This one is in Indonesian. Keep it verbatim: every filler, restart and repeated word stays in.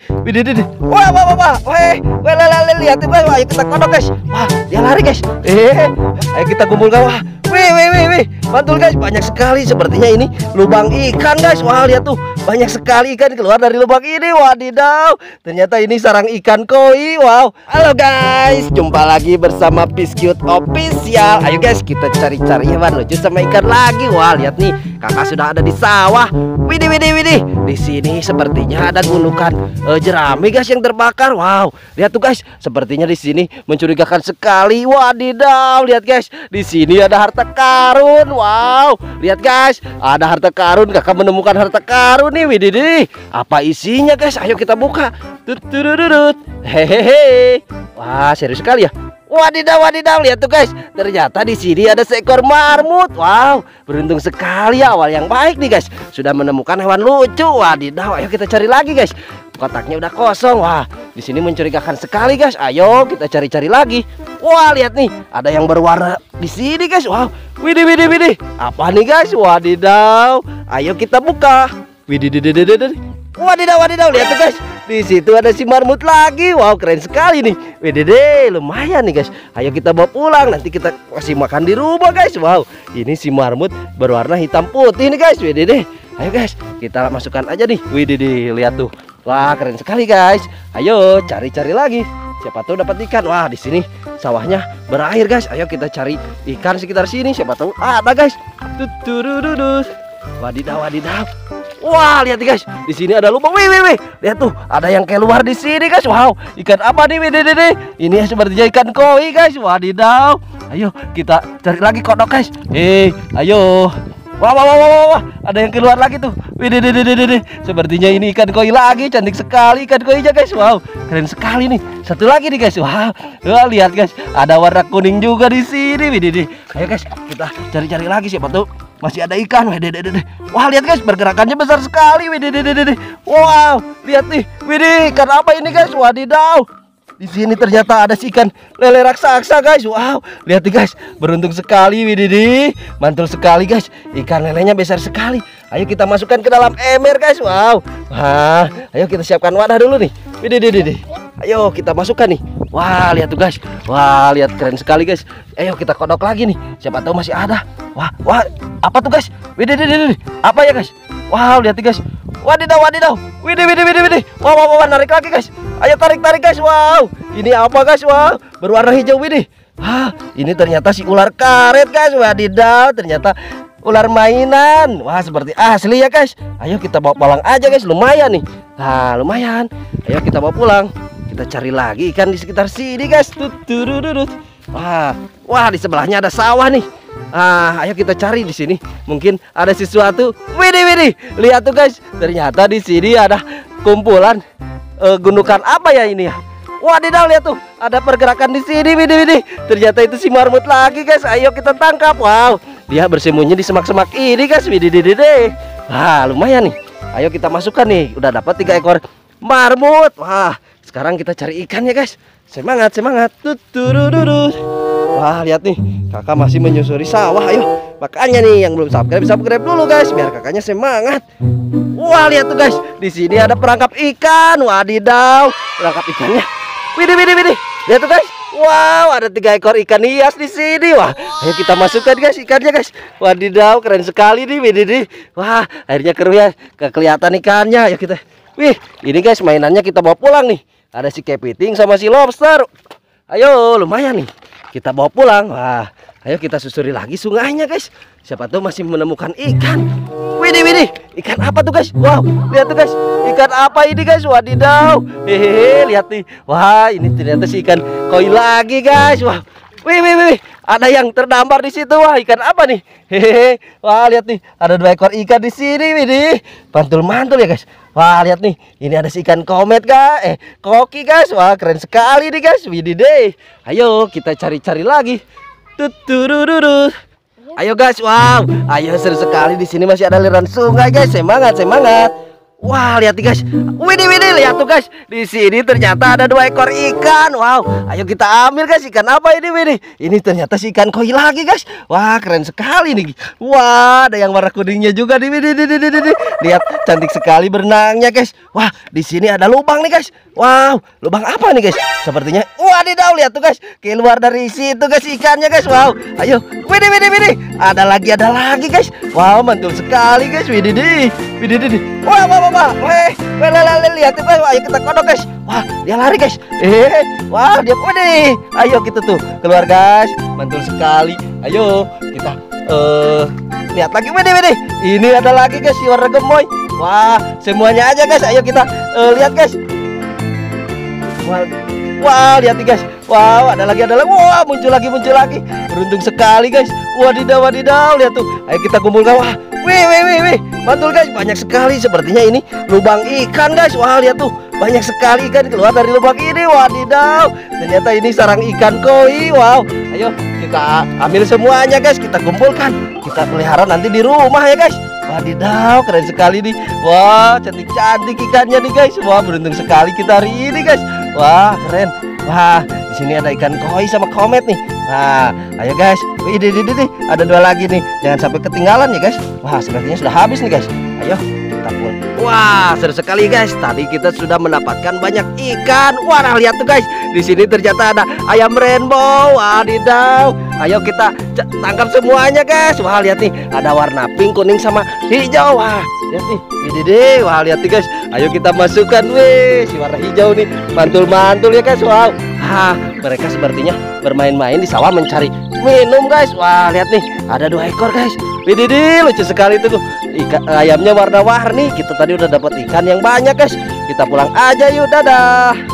Widih, widih. Wah, wah, wah, wah. Weh, weh, lele, lihat guys. Wah, ayo kita kodok guys. Wah, dia lari guys. Eh, ayo kita kumpulkan. Wah, wih, wih, wih, wih. Mantul guys, banyak sekali. Sepertinya ini lubang ikan guys. Wah, lihat tuh, banyak sekali ikan keluar dari lubang ini. Wadidaw, ternyata ini sarang ikan koi. Wow. Halo guys, jumpa lagi bersama Piskut Official. Ayo guys, kita cari-cari hewan lucu sama ikan lagi. Wah, lihat nih, kakak sudah ada di sawah. Widih, widih, widih. Di sini sepertinya ada gundukan uh, jerami guys yang terbakar. Wow, lihat tuh guys, sepertinya di sini mencurigakan sekali. Wadidaw, lihat guys, di sini ada harta karun. Wow, lihat guys, ada harta karun. Kakak menemukan harta karun nih. Widih, widih. Apa isinya guys? Ayo kita buka. Tutututut. Hehehe. Wah, serius sekali ya. Wadidaw, wadidaw, lihat tuh guys, ternyata di sini ada seekor marmut. Wow, beruntung sekali ya, awal yang baik nih guys, sudah menemukan hewan lucu. Wadidaw, ayo kita cari lagi guys. Kotaknya udah kosong. Wah, di sini mencurigakan sekali guys. Ayo kita cari-cari lagi. Wah, lihat nih, ada yang berwarna di sini guys. Wow, widih, widih, widih. Apa nih guys? Wadidaw, ayo kita buka. Widih, widih, widih, widih. Wadidaw, wadidaw, lihat tuh guys, di situ ada si marmut lagi. Wow, keren sekali nih. Widih, lumayan nih guys. Ayo kita bawa pulang, nanti kita kasih makan di rumah guys. Wow, ini si marmut berwarna hitam putih nih guys. Widih, ayo guys, kita masukkan aja nih. Widih, lihat tuh. Wah, keren sekali guys. Ayo cari-cari lagi. Siapa tahu dapat ikan. Wah, di sini sawahnya berair guys. Ayo kita cari ikan sekitar sini. Siapa tahu ada guys. Tuturududus. Wadidaw, wadidaw. Wah, lihat nih guys, di sini ada lubang. Wih, wih, wih. Lihat tuh, ada yang keluar di sini guys. Wow, ikan apa nih? Wih, wih, wih. Ini sepertinya ikan koi guys. Wadidaw. Ayo kita cari lagi kodok guys. Eh, ayo. Wah, wah, wah, wah, wah. Ada yang keluar lagi tuh. Wih, wih, wih, wih, wih. Sepertinya ini ikan koi lagi. Cantik sekali ikan koinya guys. Wow, keren sekali nih. Satu lagi nih guys. Wow, wah, lihat guys, ada warna kuning juga di sini. Wih, wih. Ayo guys, kita cari-cari lagi, siapa tuh masih ada ikan. Wah, lihat guys, pergerakannya besar sekali. Wow, lihat nih. Widih, ikan apa ini guys? Wadidaw. Di sini ternyata ada si ikan lele raksasa guys. Wow, lihat nih guys, beruntung sekali. Widih, mantul sekali guys. Ikan lelenya besar sekali. Ayo kita masukkan ke dalam ember guys. Wow. Wah, ayo kita siapkan wadah dulu nih. Widih, ayo kita masukkan nih. Wah, lihat tuh guys. Wah, lihat keren sekali guys. Ayo kita kodok lagi nih. Siapa tahu masih ada. Wah, wah, apa tuh guys? Widih, widih, apa ya guys? Wow, lihat nih guys. Wadidaw, wadidaw. Widih, widih, widih, widih. Wah, wah, wah, narik lagi guys. Ayo tarik, tarik guys. Wow, ini apa guys? Wow, berwarna hijau. Widih. Ah, ini ternyata si ular karet guys. Wadidaw, ternyata ular mainan. Wah, seperti asli ya guys. Ayo kita bawa pulang aja guys. Lumayan nih. Nah, lumayan. Ayo kita bawa pulang. Kita cari lagi ikan di sekitar sini guys. Tuturududut. Wah, wah, di sebelahnya ada sawah nih. Ah, ayo kita cari di sini. Mungkin ada sesuatu. Widih, widih. Lihat tuh guys. Ternyata di sini ada kumpulan uh, gundukan apa ya ini ya? Wadidaw, lihat tuh. Ada pergerakan di sini. Widih, widih. Ternyata itu si marmut lagi guys. Ayo kita tangkap. Wow, dia bersembunyi di semak-semak ini guys. Widih, widih, widih. Wah, lumayan nih. Ayo kita masukkan nih. Udah dapat tiga ekor marmut. Wah, sekarang kita cari ikan ya guys. Semangat, semangat. Tuturududut. Wah, lihat nih, kakak masih menyusuri sawah. Ayo, makanya nih yang belum subscribe bisa subscribe dulu guys, biar kakaknya semangat. Wah, lihat tuh guys, di sini ada perangkap ikan. Wadidaw, perangkap ikannya. Widih, widih, widih. Lihat tuh guys. Wow, ada tiga ekor ikan hias di sini. Wah, ayo kita masukkan guys ikannya guys. Wadidaw, keren sekali nih. Widih, widih. Wah, akhirnya keruh ya, kelihatan ikannya. Ayo kita. Wih, ini guys mainannya kita bawa pulang nih. Ada si kepiting sama si lobster. Ayo, lumayan nih. Kita bawa pulang. Wah, ayo kita susuri lagi sungainya guys. Siapa tahu masih menemukan ikan. Widih, widih. Ikan apa tuh guys? Wow, lihat tuh guys. Ikan apa ini guys? Wadidaw. Hehehe, lihat nih. Wah, ini ternyata si ikan koi lagi guys. Wah, wih, wih, wih. Ada yang terdampar di situ. Wah, ikan apa nih? Hehehe. Wah, lihat nih. Ada dua ekor ikan di sini. Widih. Mantul-mantul ya guys. Wah, lihat nih. Ini ada si ikan komet guys. Eh, koki guys. Wah, keren sekali nih guys. Widih deh. Ayo kita cari-cari lagi. Tuturududut. Ayo guys. Wow. Ayo, seru sekali di sini masih ada aliran sungai guys. Semangat, semangat. Wah, lihat nih guys. Widih, widih, lihat tuh guys. Di sini ternyata ada dua ekor ikan. Wow, ayo kita ambil guys. Ikan apa ini, widih? Ini ternyata si ikan koi lagi guys. Wah, keren sekali nih. Wah, ada yang warna kuningnya juga nih, widih, widih, widih, widih. Lihat, cantik sekali berenangnya guys. Wah, di sini ada lubang nih guys. Wow, lubang apa nih guys? Sepertinya, wadidaw, lihat tuh guys. Keluar dari situ guys ikannya guys. Wow, ayo, widih, widih, widih. Ada lagi, ada lagi guys. Wow, mantul sekali guys. Widih, widih, widih, widih. Wah, wah, wah. Wah, weh, weh, lihat tuh guys, ayo kita kodok guys. Wah, dia lari guys. Eh, wah, dia pede. Ayo kita tuh keluar guys. Mantul sekali. Ayo kita eh uh, lihat lagi, wede, wede. Ini ada lagi guys, si warna gemoy. Wah, semuanya aja guys. Ayo kita uh, lihat guys. Wah, wah, lihat nih guys. Wow, ada lagi, ada lagi. Wah, muncul lagi, muncul lagi. Beruntung sekali guys. Wadidaw, wadidaw. Lihat tuh. Ayo kita kumpulkan. Wah, wih, wih, wih, wih. Mantul guys, banyak sekali. Sepertinya ini lubang ikan guys. Wah, lihat tuh, banyak sekali ikan keluar dari lubang ini. Wadidaw, ternyata ini sarang ikan koi. Wow, ayo kita ambil semuanya guys. Kita kumpulkan, kita pelihara nanti di rumah ya guys. Wadidaw, keren sekali nih. Wah, cantik-cantik ikannya nih guys. Wah, beruntung sekali kita hari ini guys. Wah, keren. Wah, di sini ada ikan koi sama komet nih. Nah, ayo guys. Wih, di, di, di, ada dua lagi nih. Jangan sampai ketinggalan ya guys. Wah, sepertinya sudah habis nih guys. Ayo kita pulang. Wah, seru sekali guys. Tadi kita sudah mendapatkan banyak ikan. Wah, nah, lihat tuh guys. Di sini ternyata ada ayam rainbow. Wadidaw. Ayo kita tangkap semuanya guys. Wah, lihat nih. Ada warna pink, kuning sama hijau. Wah, lihat nih. Widih, wah, lihat nih guys. Ayo kita masukkan. Wih, si warna hijau nih. Mantul-mantul ya guys. Wow. Hah, mereka sepertinya bermain-main di sawah mencari minum guys. Wah, lihat nih, ada dua ekor guys. Widih, lucu sekali tuh. Ikan ayamnya warna-warni. Kita tadi udah dapat ikan yang banyak guys. Kita pulang aja yuk, dadah.